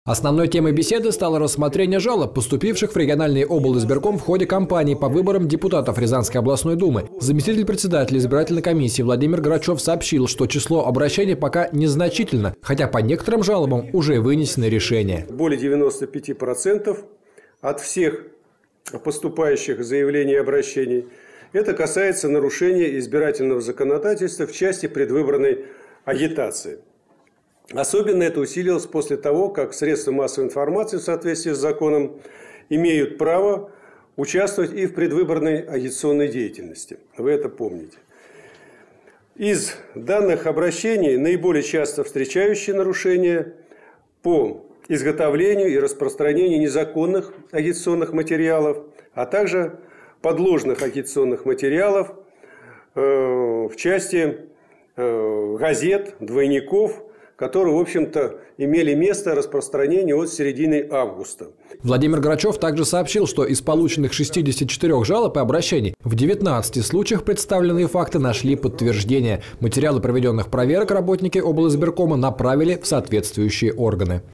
Основной темой беседы стало рассмотрение жалоб, поступивших в региональный облизбирком в ходе кампании по выборам депутатов Рязанской областной думы. Заместитель председателя избирательной комиссии Владимир Грачев сообщил, что число обращений пока незначительно, хотя по некоторым жалобам уже вынесены решения. Более 95% от всех поступающих заявлений и обращений это касается нарушения избирательного законодательства в части предвыборной агитации. Особенно это усилилось после того, как средства массовой информации в соответствии с законом имеют право участвовать и в предвыборной агитационной деятельности. Вы это помните. Из данных обращений наиболее часто встречающие нарушения по изготовлению и распространению незаконных агитационных материалов, а также подложных агитационных материалов в части газет, двойников, которые, в общем-то, имели место распространения от середины августа. Владимир Грачев также сообщил, что из полученных 64 жалоб и обращений в 19 случаях представленные факты нашли подтверждение. Материалы проведенных проверок работники облизбиркома направили в соответствующие органы.